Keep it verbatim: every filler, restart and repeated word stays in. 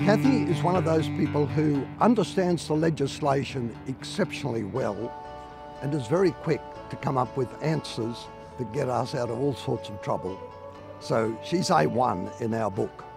Cathy is one of those people who understands the legislation exceptionally well and is very quick to come up with answers that get us out of all sorts of trouble. So she's A one in our book.